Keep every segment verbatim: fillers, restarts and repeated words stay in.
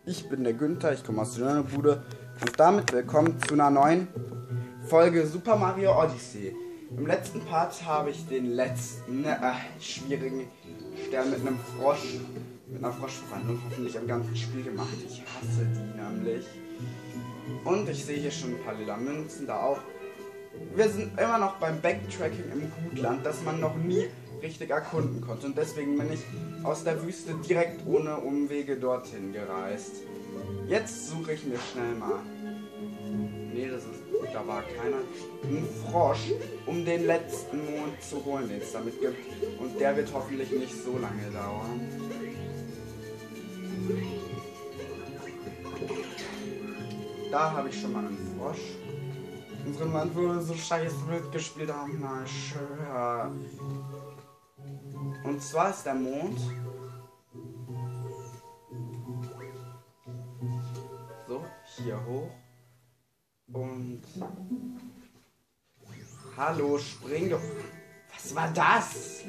Ich bin der Günther, ich komme aus der Dönerbude und damit willkommen zu einer neuen Folge Super Mario Odyssey. Im letzten Part habe ich den letzten äh, schwierigen Stern mit einem Frosch, mit einer Froschverwandlung hoffentlich am ganzen Spiel gemacht. Ich hasse die nämlich. Und ich sehe hier schon ein paar lila Münzen, da auch. Wir sind immer noch beim Backtracking im Gutland, das man noch nie richtig erkunden konnte. Und deswegen bin ich aus der Wüste direkt ohne Umwege dorthin gereist. Jetzt suche ich mir schnell mal. Nee, das ist. Da war keiner. Ein Frosch, um den letzten Mond zu holen, den es damit gibt. Und der wird hoffentlich nicht so lange dauern. Da habe ich schon mal einen Frosch. Unsere Mann würde so scheiße mitgespielt haben. Na schön. Und zwar ist der Mond so hier hoch und hallo, spring doch. Was war das?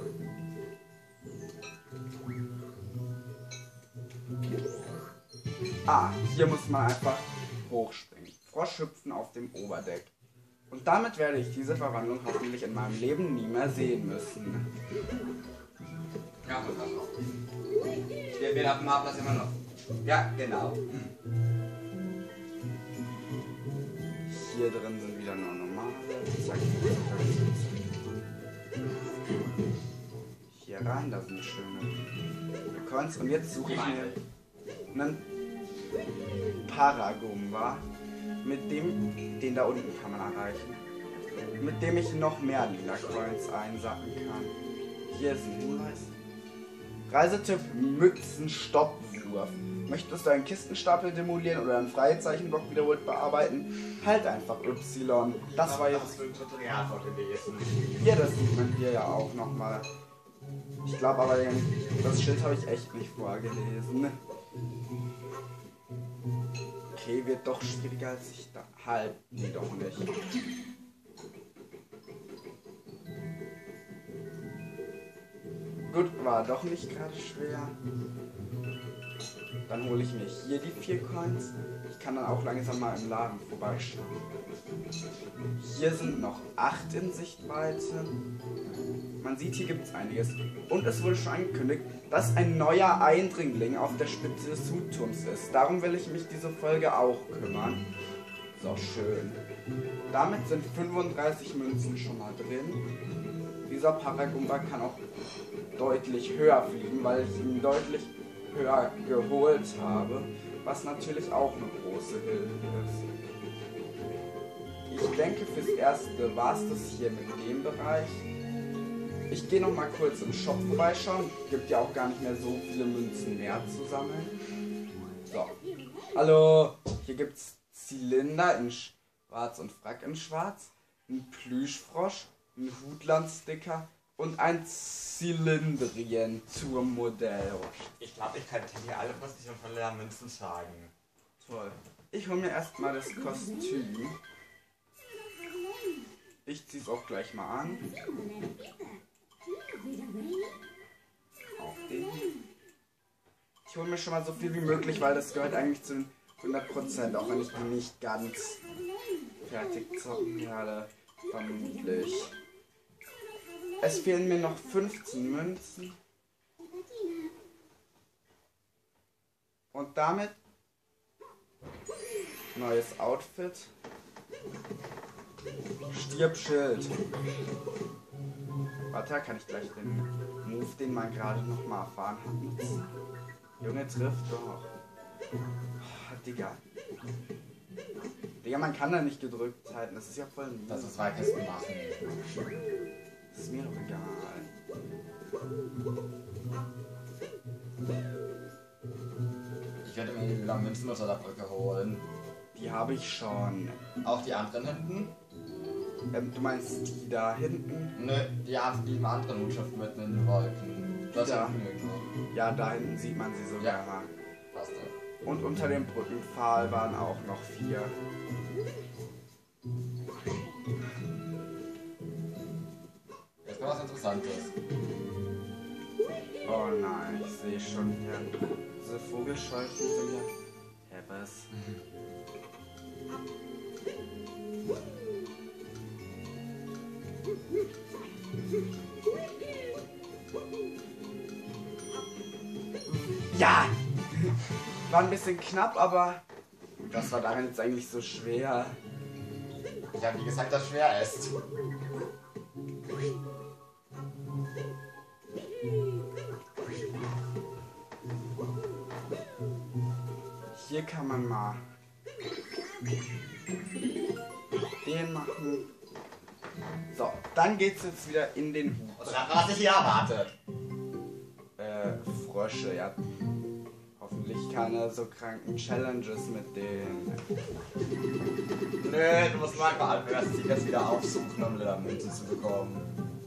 Ah, hier muss man einfach hochspringen. Frosch hüpfen auf dem Oberdeck. Und damit werde ich diese Verwandlung hoffentlich in meinem Leben nie mehr sehen müssen. Ja, das auch noch. Wir werden auf dem Marktplatz immer noch. Ja, genau. Hier drin sind wieder nur normale. Zack, zack, zack. Hier rein, da sind schöne Coins. Und jetzt suche ich mir einen Paragumba. Mit dem, den da unten kann man erreichen, mit dem ich noch mehr lila Coins einsacken kann. Hier ist ein Hinweis. Reisetipp Mützenstoppwurf. Möchtest du einen Kistenstapel demolieren oder einen Freizeichenblock wiederholt bearbeiten? Halt einfach Y. Das war jetzt ein Tutorial vorgelesen. hier, das sieht man hier ja auch nochmal. Ich glaube aber, das Schild habe ich echt nicht vorgelesen. Okay, wird doch schwieriger als ich da. Halt, nee, doch nicht. Gut, war doch nicht gerade schwer. Dann hole ich mir hier die vier Coins. Ich kann dann auch langsam mal im Laden vorbeischauen. Hier sind noch acht in Sichtweite. Man sieht, hier gibt es einiges. Und es wurde schon angekündigt, dass ein neuer Eindringling auf der Spitze des Hutturms ist. Darum will ich mich diese Folge auch kümmern. So, schön. Damit sind fünfunddreißig Münzen schon mal drin. Dieser Paragumba kann auch deutlich höher fliegen, weil ich ihn deutlich höher geholt habe. Was natürlich auch eine große Hilfe ist. Ich denke, fürs Erste war es das hier mit dem Bereich. Ich gehe noch mal kurz im Shop vorbeischauen. Gibt ja auch gar nicht mehr so viele Münzen mehr zu sammeln. So. Hallo. Hier gibt es Zylinder in schwarz und Frack in schwarz. Ein Plüschfrosch, ein Hutlandsticker und ein Zylindrien-Turmmodell. Ich glaube, ich kann hier alle Positionen von leeren Münzen sagen. Toll. Ich hole mir erstmal das Kostüm. Ich ziehe es auch gleich mal an. Auch den. Ich hole mir schon mal so viel wie möglich, weil das gehört eigentlich zu den hundert Prozent, auch wenn ich die nicht ganz fertig zocken werde, vermutlich. Es fehlen mir noch fünfzehn Münzen. Und damit neues Outfit. Stirbschild. Warte, kann ich gleich den Move, den man gerade noch mal erfahren hat, nutzen? Junge, trifft doch. Oh, Digga. Digga, man kann da nicht gedrückt halten. Das ist ja voll mies. Das ist zwei Kisten machen. Das ist mir doch egal. Ich werde mir die Münzen unter der Brücke holen. Die habe ich schon. Auch die anderen hinten? Ähm, du meinst die da hinten? Nö, die haben die im anderen Hutschiff mitten in den Wolken. Das Ja. hinten irgendwo. Ja, da hinten sieht man sie sogar. Ja. Passt ja. Und unter dem Brückenpfahl waren auch noch vier. Jetzt kommt was Interessantes. Oh nein, ich sehe schon hier diese Vogelscheuchen sind ja... Hä, was? Ja! War ein bisschen knapp, aber das war daran jetzt eigentlich so schwer. Ich habe nie gesagt, dass schwer ist. Hier kann man mal den machen. So, dann geht's jetzt wieder in den Hut. Was hat sich hier erwartet? Äh, Frösche, ja. Hoffentlich keine so kranken Challenges mit denen. Nö, du musst manchmal als Tickets wieder aufsuchen, um Ledermünzen zu bekommen.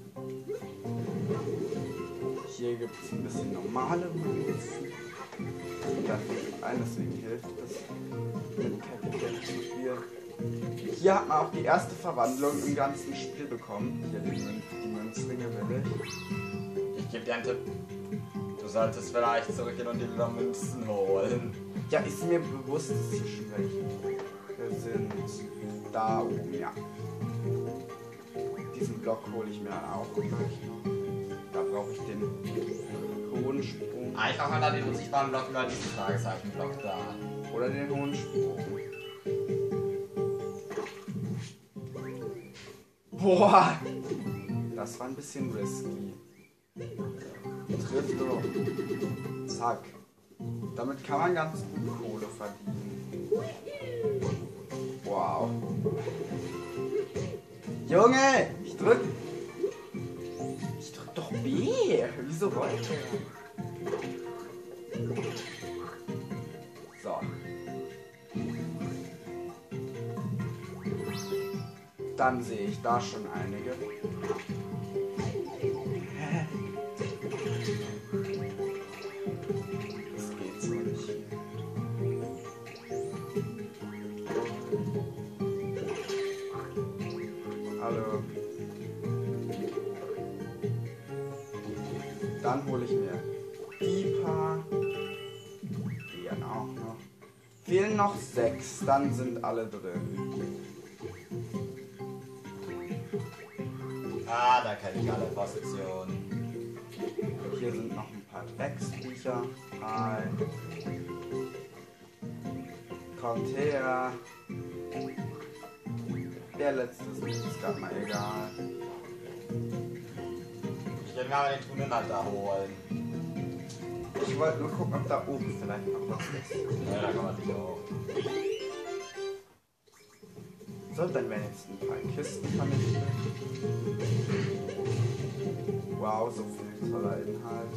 Hier gibt es ein bisschen normale Münzen. Deswegen hilft es, mit Capital zu spielen. Hier hat man auch die erste Verwandlung im ganzen Spiel bekommen. Hier die, Mün die Münzringe will ich. Ich gebe dir einen Tipp. Du solltest vielleicht zurückgehen und die Ledermünzen holen. Ja, ist mir bewusst, dass die Schwächen sind. Da oben, ja. Diesen Block hole ich mir auch gleich noch. Da brauche ich den hohen Sprung. Ah, ich mache mal da den unsichtbaren Block über diesen Fragezeichenblock da. Oder den hohen Sprung. Boah! Das war ein bisschen risky. Trifft doch. Zack. Damit kann man ganz gut Kohle verdienen. Wow. Junge! Ich drück. Ich drück doch B. Wieso wollte er? So. Dann sehe ich da schon einige. Hä? Das geht so nicht. Hallo. Dann hole ich mir die paar. Die dann auch noch. Fehlen noch sechs, dann sind alle drin. Ah, da kenne ich alle Positionen. Hier sind noch ein paar Drecksbücher. Hi. Kommt her. Der letzte ist mir jetzt gerade mal egal. Ich werde mir aber den Tunnel halt da holen. Ich wollte nur gucken, ob da oben vielleicht noch was ist. Ja, da kann man nicht hoch. So, dann werden jetzt ein paar Kisten vernichtet. Wow, so viel toller Inhalt.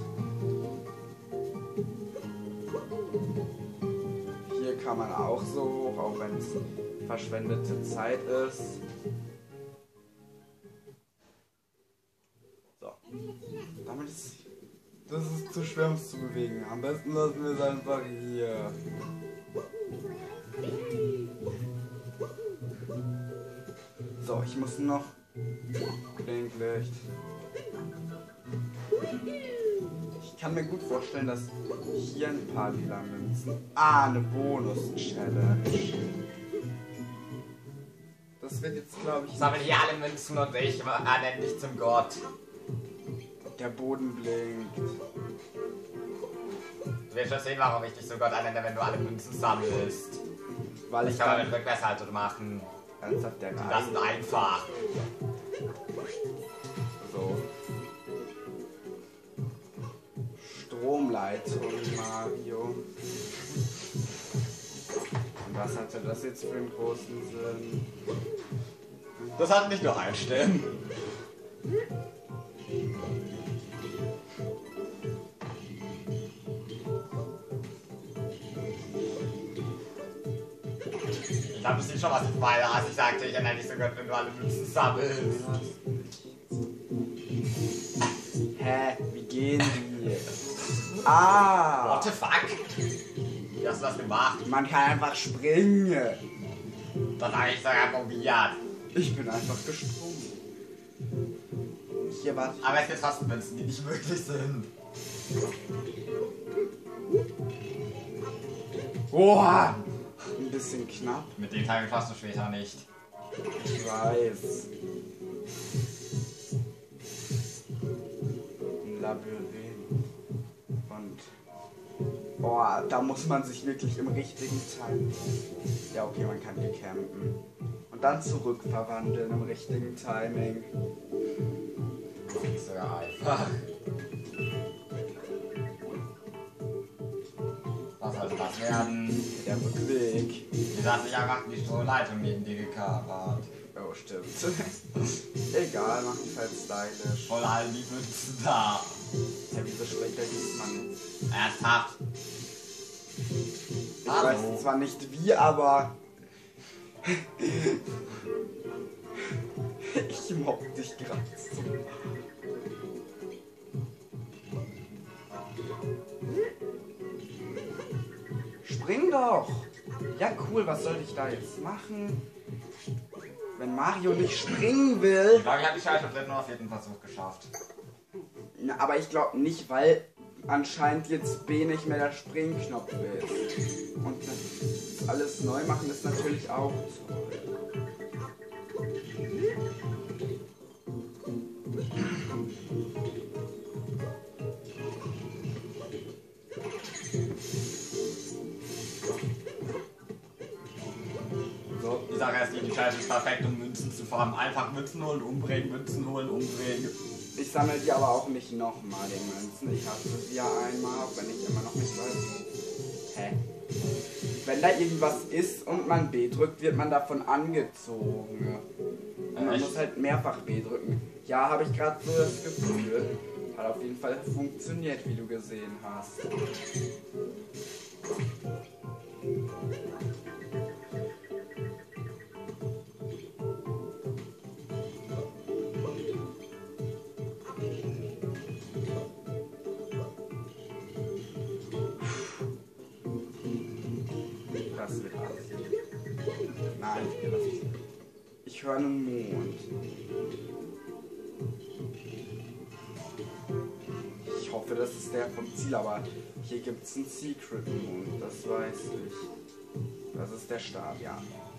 Hier kann man auch so hoch, auch wenn es verschwendete Zeit ist. So. Damit ist... Das ist zu schwer, um es zu bewegen. Am besten lassen wir es einfach hier. So, ich muss noch Blinklicht. Ich kann mir gut vorstellen, dass hier ein paar lila Münzen. Ah, eine Bonus-Challenge. Das wird jetzt, glaube ich. Sammeln hier alle Münzen und ich ernenne dich zum Gott. Der Boden blinkt. Du wirst schon sehen, warum ich dich zum Gott ernenne, wenn du alle Münzen sammelst. Weil ich Das kann man dann mit Rückwärtshaltung machen. ernsthaft der Das Reise. ist einfach. So. Stromleitung, Mario. Und was hatte das jetzt für einen großen Sinn? Das hat nicht nur einstellen. Ich habe bestimmt schon was ich meine, als ich sagte, ich ernenne dich so Gott, wenn du alle Münzen sammelst. Hä? Wie gehen die? Ah! What the fuck? Wie hast du das gemacht? Man kann einfach springen. Dann habe ich sogar probiert. Ich bin einfach gesprungen. Hier war. Aber es gibt trotzdem Münzen, die nicht möglich sind. Boah! Ein bisschen knapp. Mit dem Teil schaffst du später nicht. Ich weiß. Ein Labyrinth. Und... Boah, da muss man sich wirklich im richtigen Timing... Ja, okay, man kann hier campen. Und dann zurückverwandeln im richtigen Timing. Das ist sogar einfach. Was soll das werden? Der Rückweg. Die hat sich einfach die Strohleitung neben dir gekapert. Oh, stimmt. Egal, machen halt stylisch. Voll all die Mützen da. Ja, wieso spricht der Mann? Ernsthaft. Ich Hallo. weiß zwar nicht wie, aber... ich mobb dich gerade so. Spring doch! Ja, cool, was soll ich da jetzt machen? Wenn Mario nicht springen will... Ich glaube, ich habe die Scheiße auf nur auf jeden Versuch geschafft. Na, aber ich glaube nicht, weil anscheinend jetzt B nicht mehr der Springknopf ist. Und das alles neu machen ist natürlich auch toll. So. Die Sache ist, die Scheiße ist perfekt, um Münzen zu farmen. Einfach Münzen holen, umbringen, Münzen holen, umbringen. Ich sammle die aber auch nicht nochmal, die Münzen. Ich hatte sie ja einmal, auch wenn ich immer noch nicht weiß. Hä? Wenn da irgendwas ist und man B drückt, wird man davon angezogen. Und man Echt? muss halt mehrfach B drücken. Ja, habe ich gerade so das Gefühl. Hat auf jeden Fall funktioniert, wie du gesehen hast. Das wird alles. Nein, ich höre einen Mond. Ich hoffe, das ist der vom Ziel, aber hier gibt es einen Secret Mond, das weiß ich. Das ist der Start, ja.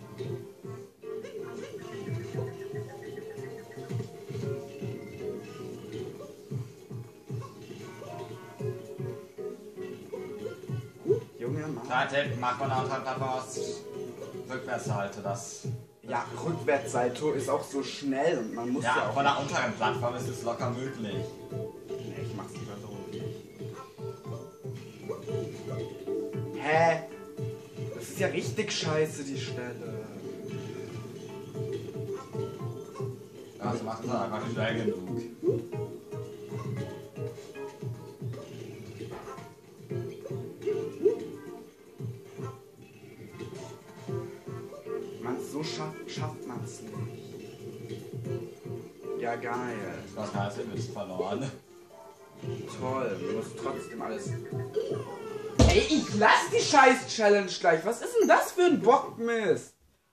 Junge Mann. Seite macht man auch halt einfach aus Rückwärtshalte, das. Ja, Rückwärtssalto ist auch so schnell und man muss ja, Ja, auch... von der unteren Plattform ist es locker möglich. Nee, ich mach's lieber so. Hä? Das ist ja richtig scheiße, die Stelle. Das macht es einfach nicht schnell genug. Man, so schafft, schafft man's nicht. Ja, geil. Das heißt, ihr bist verloren. Toll, du musst trotzdem alles... Ey, ich lass die Scheiß-Challenge gleich. Was ist denn das für ein Bockmist?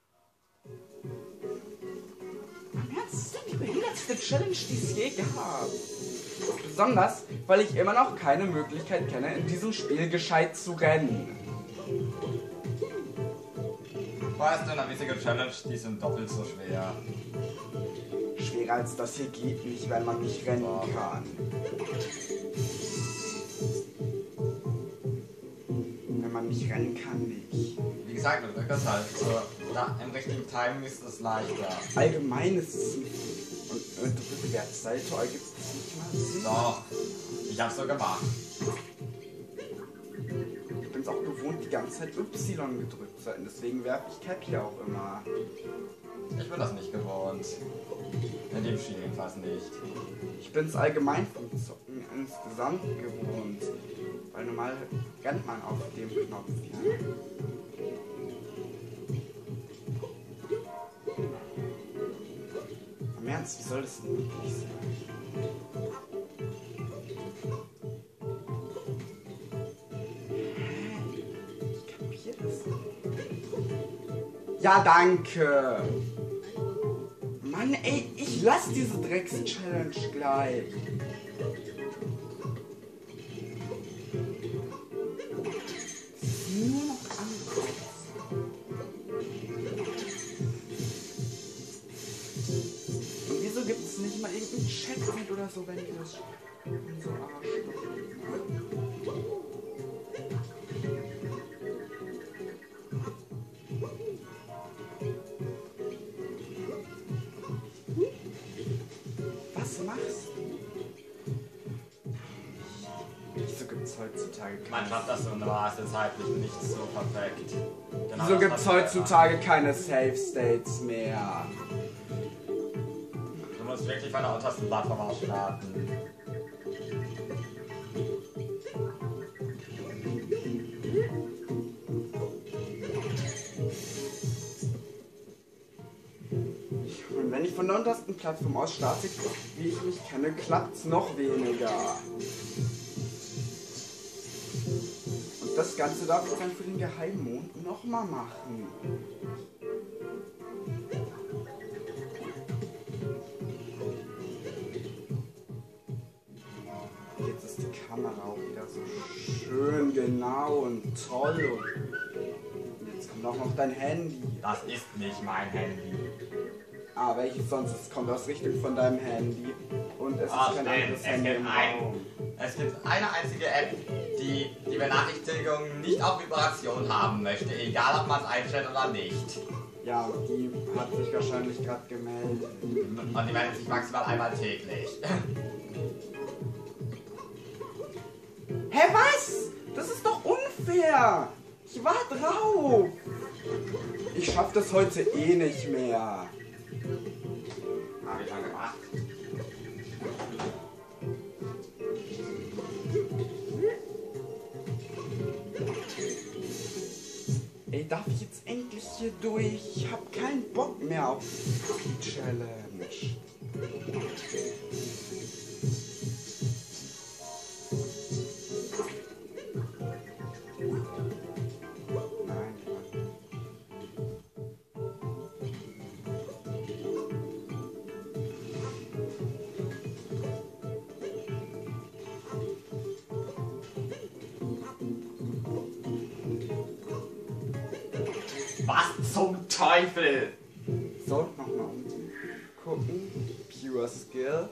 Das ist doch die behindertste Challenge, die es je gab. Besonders, weil ich immer noch keine Möglichkeit kenne, in diesem Spiel gescheit zu rennen. Weißt du, eine witzige Challenge, die sind doppelt so schwer. Schwerer als das hier geht nicht, weil man nicht rennen kann. Wenn man nicht rennen kann, nicht. Wie gesagt, mit Rückwärtshalte, so, da, im richtigen Timing ist es leichter. Allgemein ist es... Und mit Rückwärtssalto gibt es nicht mal Sinn. Doch, ich hab's so gemacht. Ich bin es auch gewohnt, die ganze Zeit Y gedrückt zu halten. Deswegen werfe ich Cap hier auch immer. Ich bin das nicht gewohnt. In dem Spiel jedenfalls nicht. Ich bin es allgemein vom Zocken insgesamt gewohnt. Weil normal rennt man auf dem Knopf hier. Im Ernst, wie soll das denn möglich sein? Ich kapier das nicht. Ja, danke! Mann, ey, ich lass diese Drecks-Challenge gleich. Das ist nur noch an Chat oder so, wenn die das so Arschloch. Was machst du? Wieso gibt's heutzutage keine... Man schafft das so eine zeitlich nicht so perfekt. Genau, Wieso gibt's heutzutage keine Safe States mehr? Du musst wirklich bei der untersten Plattform aus starten. Und wenn ich von der untersten Plattform aus starte, wie ich mich kenne, klappt's noch weniger. Und das Ganze darf ich dann für den Geheimmond nochmal machen. Jetzt ist die Kamera auch wieder so schön genau und toll. Und jetzt kommt auch noch dein Handy. Das ist nicht mein Handy. Ah, welches sonst? Es kommt aus Richtung von deinem Handy. Und es Oh, ist kein stimmt. anderes Es Handy gibt im ein- Raum. Es gibt eine einzige App, die die Benachrichtigung nicht auf Vibration haben möchte, egal ob man es einstellt oder nicht. Ja, die hat sich wahrscheinlich gerade gemeldet. Und die meldet sich maximal einmal täglich. Hä, was? Das ist doch unfair! Ich war drauf! Ich schaff das heute eh nicht mehr. Habe ich schon gemacht. Ey, darf ich jetzt endlich hier durch? Ich hab keinen Bock mehr auf die Challenge. Nein, Was zum Teufel? so, nochmal gucken. Pure Skill.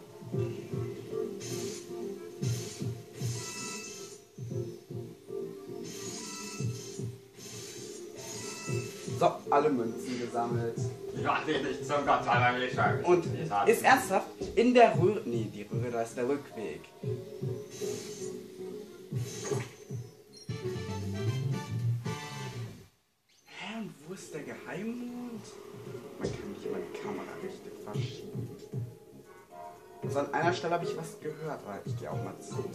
So, alle Münzen gesammelt. Ja, nee, nicht zum Gott, einmal will ich schon. Und ist ernsthaft in der Röhre. Nee, die Röhre, da ist der Rückweg. Hä, und wo ist der Geheimmond? Man kann nicht immer die Kamera richtig verschieben. Also an einer Stelle habe ich was gehört, weil ich gehe auch mal zurück.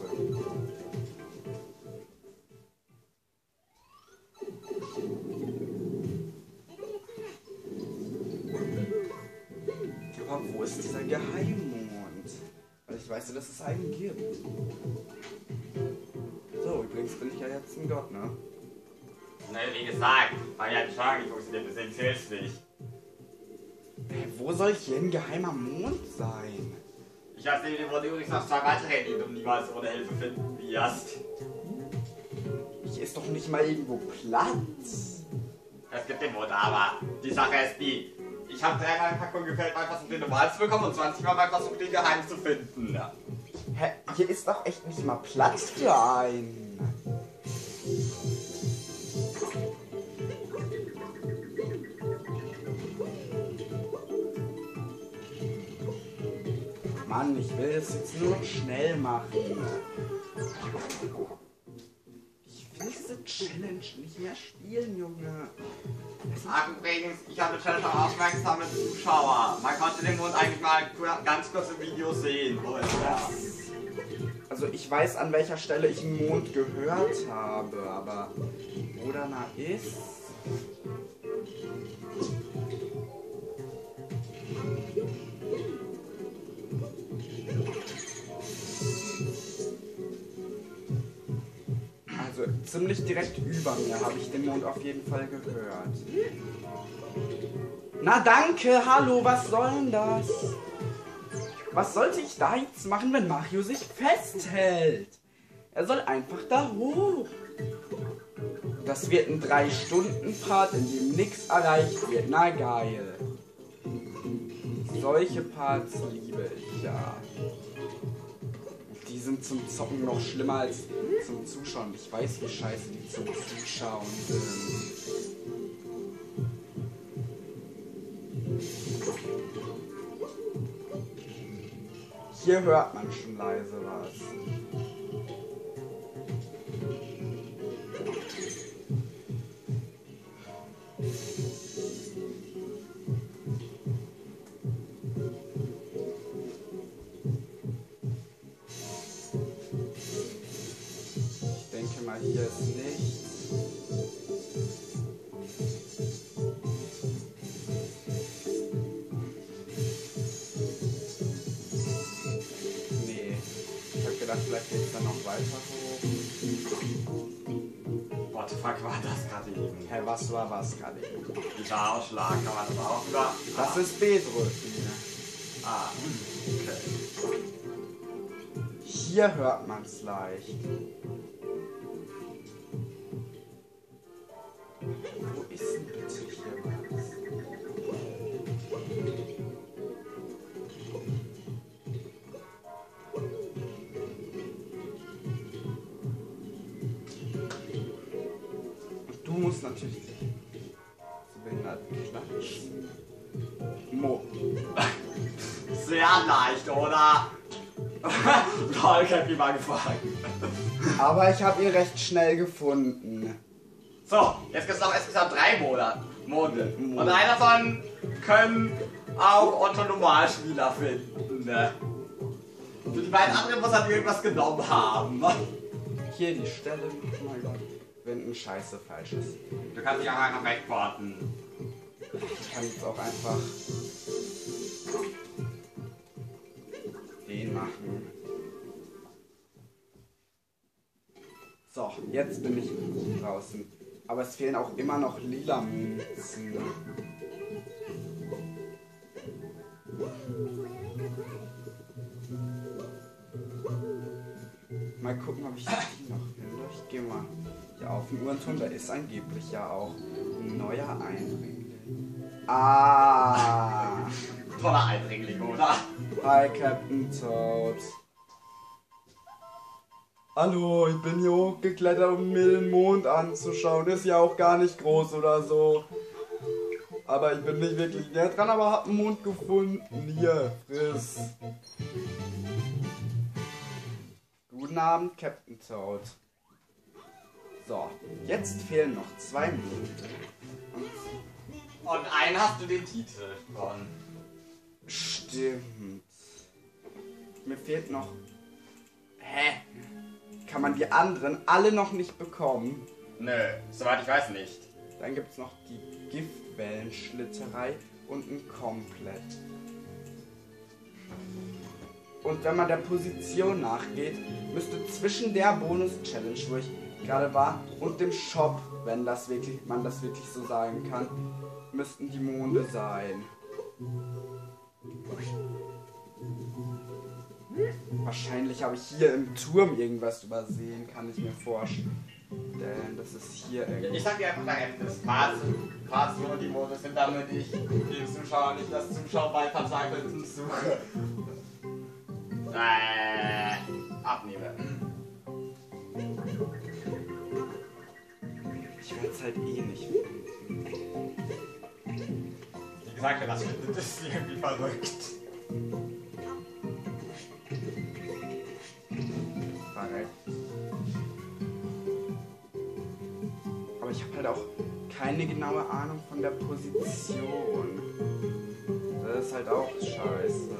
Aber wo ist dieser Geheimmond? Weil ich weiß ja, dass es einen gibt. So, übrigens bin ich ja jetzt ein Gott, ne? Ne, wie gesagt, weil ja die Frage nicht funktioniert, deswegen zählt's nicht. Hä, wo soll hier ein geheimer Mond sein? Ich habe dir wurde übrigens noch zwei weitere, die du niemals ohne Hilfe finden wirst. Hier ist doch nicht mal irgendwo Platz. Es gibt den Mond, aber die Sache ist die. Ich habe dreimal Packung gefällt, mal versucht, den normal zu bekommen und zwanzig Mal mal versucht, den geheim zu finden. Ja. Hä, hier ist doch echt nicht mal Platz für einen. Mann, ich will das jetzt nur noch schnell machen. Ich will diese Challenge nicht mehr spielen, Junge. Ach, übrigens, ich habe Challenge auch aufmerksame Zuschauer. Man konnte den Mond eigentlich mal kur- ganz kurz im Video sehen. Wo ist der? Also ich weiß, an welcher Stelle ich einen Mond gehört habe, aber wo danach ist... Also ziemlich direkt über mir habe ich den Mond auf jeden Fall gehört. Na danke, hallo, was soll denn das? Was sollte ich da jetzt machen, wenn Mario sich festhält? Er soll einfach da hoch. Das wird ein drei Stunden Part, in dem nichts erreicht wird. Na geil. Solche Parts liebe ich ja. Die sind zum Zocken noch schlimmer als zum Zuschauen. Ich weiß, wie scheiße die zum Zuschauen sind. Hier hört man schon leise was. Ich denke mal, hier ist nichts. Vielleicht geht es dann noch weiter hoch. What the fuck war das gerade eben? Hä, hey, was war was gerade eben? Dieser Ausschlag, kann man das auch über... Das ah. ist B-Drücken. Ah, okay. Hier hört man es leicht. Wo ist denn bitte hier was? Du musst natürlich so behindert klatschen. Mo. Sehr leicht, oder? Toll, ich hab ihn mal gefragt. Aber ich habe ihn recht schnell gefunden. So, jetzt gibt es noch insgesamt drei Monate. Monde. Und einer davon können auch Otto Normalspieler finden. Ne? Für die beiden anderen muss er irgendwas genommen haben. Hier die Stelle, oh mein Gott, wenn ein Scheiße falsch ist. Du kannst dich auch einfach wegporten. Ich kann jetzt auch einfach den machen. So, jetzt bin ich draußen. Aber es fehlen auch immer noch lila Münzen. Mal gucken, ob ich die noch finde. Ich gehe mal hier auf den Uhrenturm. Da ist angeblich ja auch ein neuer Eindringling. Ah! Toller Eindringling, oder? Hi, Captain Toad. Hallo, ich bin hier hochgeklettert, um mir den Mond anzuschauen. Ist ja auch gar nicht groß oder so. Aber ich bin nicht wirklich näher dran, aber hab einen Mond gefunden. Hier, friss. Guten Abend, Captain Toad. So, jetzt fehlen noch zwei Monde. Und, Und einen hast du den Titel von. Stimmt. Mir fehlt noch... Hä? Kann man die anderen alle noch nicht bekommen? Nö, soweit ich weiß nicht. Dann gibt es noch die Giftwellenschlitterei und ein Komplett. Und wenn man der Position nachgeht, müsste zwischen der Bonus-Challenge, wo ich gerade war, und dem Shop, wenn das wirklich, man das wirklich so sagen kann, müssten die Monde sein. Wahrscheinlich habe ich hier im Turm irgendwas übersehen, kann ich mir vorstellen. Denn das ist hier irgendwie. Ich sag dir einfach, das Parts, Parts, wo die Monde sind, damit ich den Zuschauer nicht das Zuschauen bei Verzweifelten suche. Äh, abnehme. Ich werde es halt eh nicht finden. Wie gesagt, wer das findet, ist irgendwie verrückt. Aber ich habe halt auch keine genaue Ahnung von der Position. Das ist halt auch scheiße.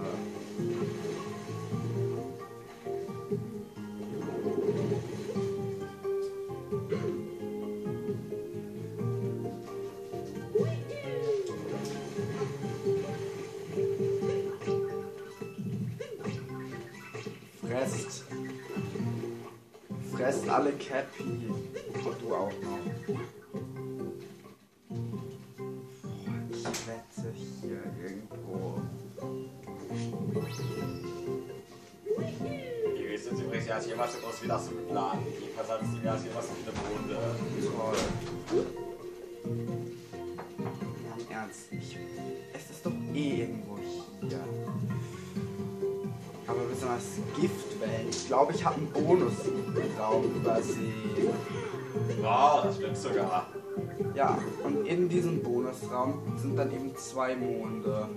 Fresst. Fresst alle Cappy. Und du auch noch. Ich wette hier irgendwo. Die Wüste ist übrigens ja jemals so groß wie das so geplant. Jedenfalls hat es die ja jemals so viele Monde. Toll. Ja, im Ernst. Ich, es ist doch eh irgendwo hier. Ich glaube, ich habe einen Bonusraum übersehen. Wow, das stimmt sogar. Ja, und in diesem Bonusraum sind dann eben zwei Monde.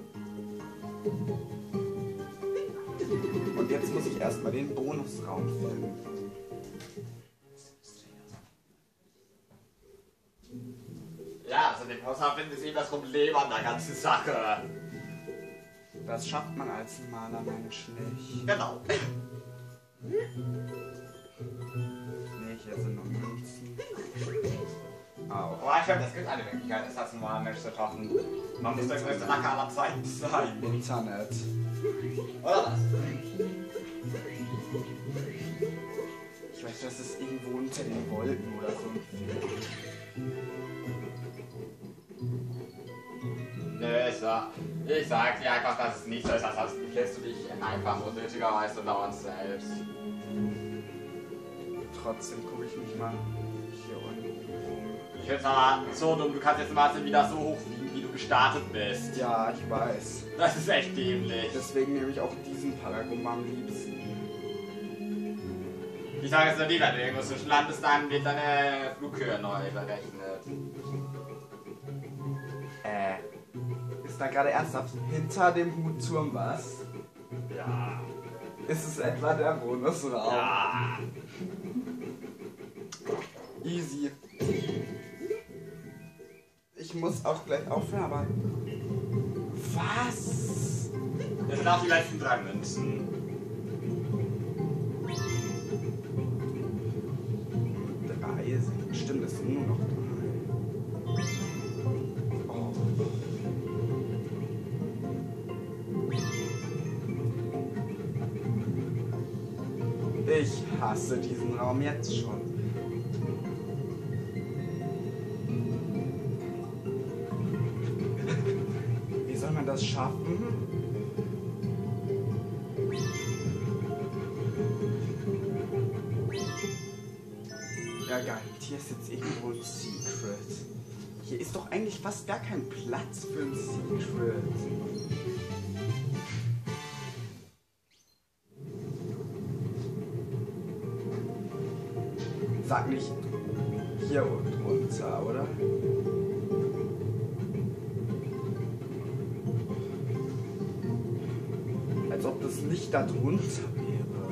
Und jetzt muss ich erstmal den Bonusraum finden. Ja, also den Bonusraum finden ist eben das Problem an der ganzen Sache. Das schafft man als normaler Mensch nicht. Genau. Nee, hier sind noch Münzen. Au. Oh, ich glaube, es gibt eine Möglichkeit, es als normaler Mensch zu schaffen. Man muss der größte Lacker aller Zeiten sein. Internet. Oder was? Ich weiß, das ist irgendwo unter den Wolken oder so ein Film. Nö, ich sag, ich sag dir einfach, dass es nicht so ist, als lässt du dich einfach unnötigerweise dauernd selbst. Trotzdem gucke ich mich mal hier unten um. Ich find's aber so dumm, du kannst jetzt mal wieder so hochfliegen, wie du gestartet bist. Ja, ich weiß. Das ist echt dämlich. Deswegen nehme ich auch diesen Paragon am liebsten. Ich sage jetzt nur die, wenn du irgendwo zwischen landest, dann wird deine Flughöhe neu berechnet. Äh. Ist da gerade ernsthaft hinter dem Hutturm was? Ja. Ist es etwa der Bonusraum? Ja. Easy. Ich muss auch gleich aufhören, aber... Was? Das sind auch die letzten drei Münzen. Drei sind... Stimmt, es sind nur noch drei. Oh. Ich hasse diesen Raum jetzt schon. Wie soll man das schaffen? Ja geil, hier ist jetzt irgendwo ein Secret. Hier ist doch eigentlich fast gar kein Platz für ein Secret. Sag nicht hier unten runter, oder? Als ob das nicht da drunter wäre.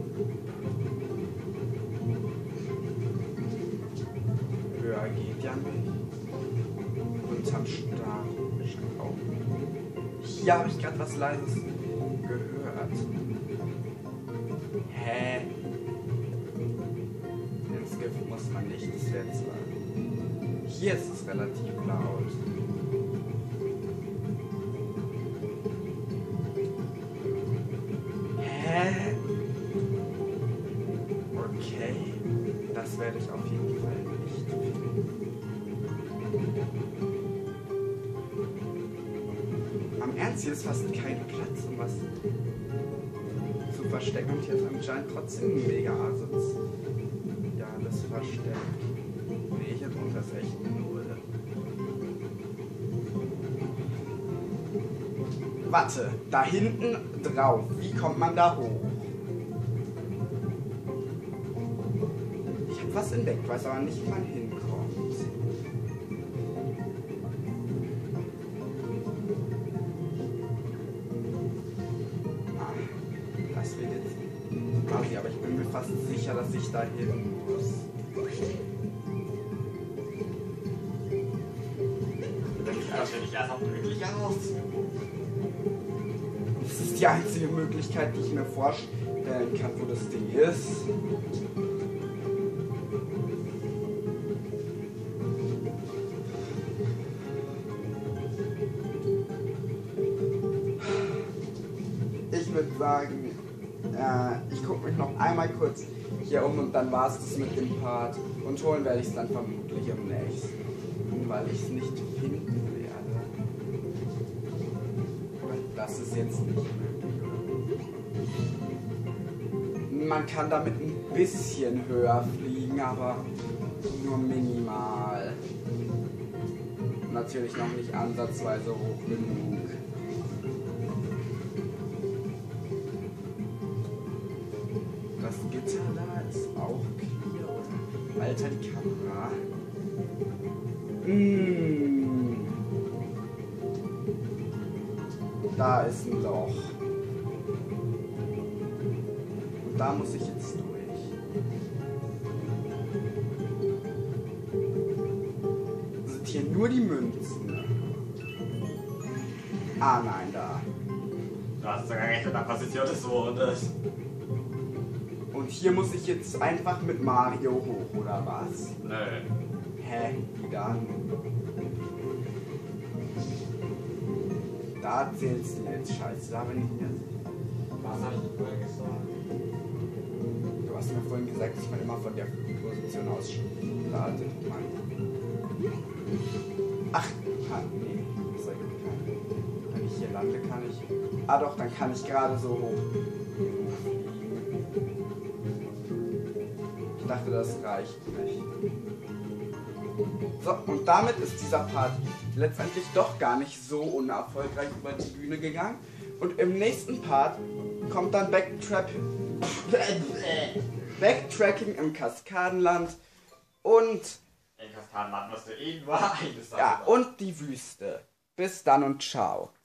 Höher geht ja nicht. Unterm Stab scheint auch nicht. Hier habe ich gerade was Leises gehört. Hä? Ins Gift muss man nicht, das wäre zwar. Hier ist es relativ laut. Hä? Okay. Das werde ich auf jeden Fall nicht finden. Am Ernst, hier ist fast kein Platz, um was zu verstecken. Und hier ist anscheinend trotzdem ein mega Asitz. Ja, das versteckt. Nee, hier drunter ist echt null. Warte, da hinten drauf. Wie kommt man da hoch? Ich hab was entdeckt, weiß aber nicht, wie man hinkommt. Ah, das wird jetzt quasi, aber ich bin mir fast sicher, dass ich da hin muss. Das finde ich erstmal möglich aus. Das ist die einzige Möglichkeit, die ich mir vorstellen kann, wo das Ding ist. Ich würde sagen, äh, ich gucke mich noch einmal kurz hier um und dann war es das mit dem Part. Und holen werde ich es dann vermutlich im nächsten, weil ich es nicht finden werde. Das ist jetzt nicht möglich. Man kann damit ein bisschen höher fliegen, aber nur minimal. Natürlich noch nicht ansatzweise hoch genug. Das Mm. Da ist ein Loch. Und da muss ich jetzt durch. Sind hier nur die Münzen? Ah nein, da. Du hast sogar recht mit der Position des Mondes. Und hier muss ich jetzt einfach mit Mario hoch, oder was? Nö. Hä? Wie dann? Da zählst du jetzt Scheiße, da bin ich jetzt. Was hab ich denn vorhin gesagt? Du hast mir vorhin gesagt, dass man immer von der Position aus startet. Mann. Ach, kann, nee, das ergibt keinen. Wenn ich hier lande, kann ich. Ah doch, dann kann ich gerade so hoch. Ich dachte, das reicht nicht. So, und damit ist dieser Part letztendlich doch gar nicht so unerfolgreich über die Bühne gegangen. Und im nächsten Part kommt dann Backtrap Backtracking im Kaskadenland und In Kastanland musst du eh nur eines ja, und die Wüste. Bis dann und ciao.